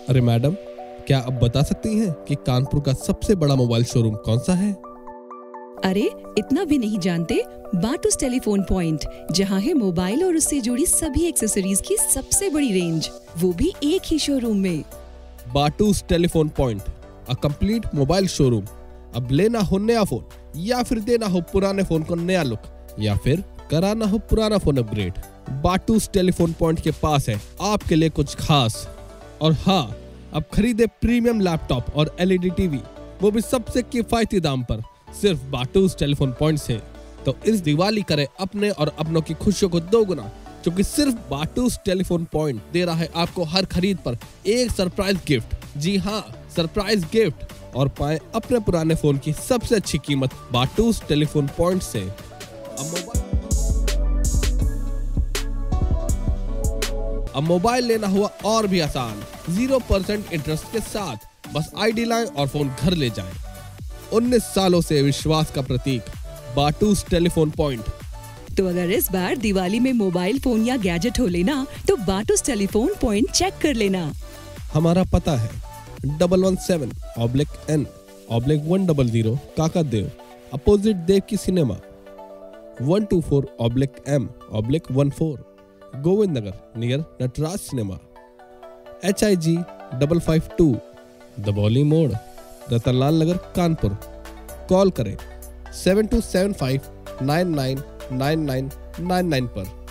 अरे मैडम, क्या आप बता सकती हैं कि कानपुर का सबसे बड़ा मोबाइल शोरूम कौन सा है? अरे इतना भी नहीं जानते? बाटूस टेलीफोन पॉइंट, जहां है मोबाइल और उससे जुड़ी सभी एक्सेसरीज की सबसे बड़ी रेंज, वो भी एक ही शोरूम में। Batoos telephone point, a complete mobile showroom. अब लेना हो नया फोन या फिर देना हो पुराने फोन को नया लुक या फिर कराना हो पुराना phone upgrade, Batoos telephone point के पास है आपके लिए कुछ खास। और हाँ, अब खरीदे प्रीमियम लैपटॉप और एलईडी टीवी, वो भी सबसे किफायती दाम पर, सिर्फ बाटूस टेलीफोन पॉइंट से। तो इस दिवाली करें अपने और अपनों की खुशियों को दोगुना, क्योंकि सिर्फ बाटूस टेलीफोन पॉइंट दे रहा है आपको हर खरीद पर एक सरप्राइज गिफ्ट। जी हाँ, सरप्राइज गिफ्ट। और पाएं अपने पुराने फोन की सबसे अच्छी कीमत बाटूस टेलीफोन पॉइंट से। अब मोबाइल लेना हुआ और भी आसान, 0% इंटरेस्ट के साथ। बस आईडी लाएं और फोन घर ले जाएं। 19 सालों से विश्वास का प्रतीक, बाटूस टेलीफोन पॉइंट। तो अगर इस बार दिवाली में मोबाइल फोन या गैजेट हो लेना, तो बाटूस टेलीफोन पॉइंट चेक कर लेना। हमारा पता है 117/N/100 Kakadeo, opposite Devki cinema, 124/M/14 Govind Nagar near Natraj cinema, HIG 552 Daboli मोड़, रतनलाल नगर कानपुर। कॉल करें 7275999999 पर।